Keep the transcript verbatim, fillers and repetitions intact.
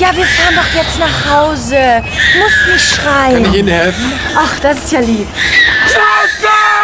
Ja, wir fahren doch jetzt nach Hause. Musst nicht schreien. Kann ich Ihnen helfen? Ach, das ist ja lieb. Schnauze!